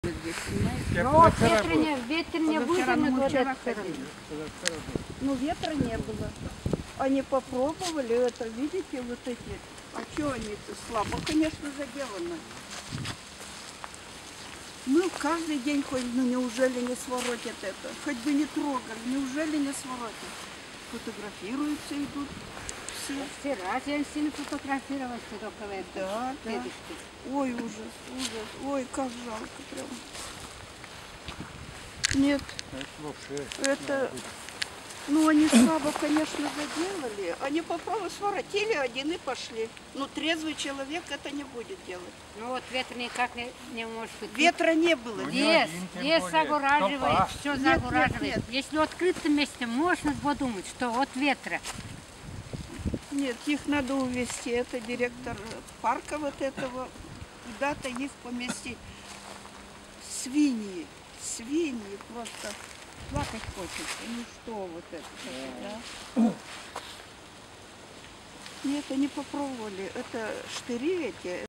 здесь, понимаете? Ну вот ветра не будет, мы вчера ходили. Ну ветра не было. Они попробовали это, видите, вот эти. А что они-то слабо, конечно, заделаны. Мы каждый день ходим, ну неужели не своротят это? Хоть бы не трогали, неужели не своротят? Фотографируются, идут все. Все раз я сильно фотографировалась около этого. Да, да. Ой, ужас, ужас. Ой, как жалко прям. Нет, это... Ну, они слабо, конечно, заделали. Они попробовали, своротили один и пошли. Ну, трезвый человек это не будет делать. Ну вот ветра никак не может быть. Ветра не было. Лес загораживает, все загораживает. нет. Если в открытом месте можно подумать, что от ветра. Нет, их надо увезти. Это директор парка вот этого. Куда-то их поместить. Свиньи просто плакать хочется. Ну что вот это, да? Нет, они попробовали. Это штыри эти.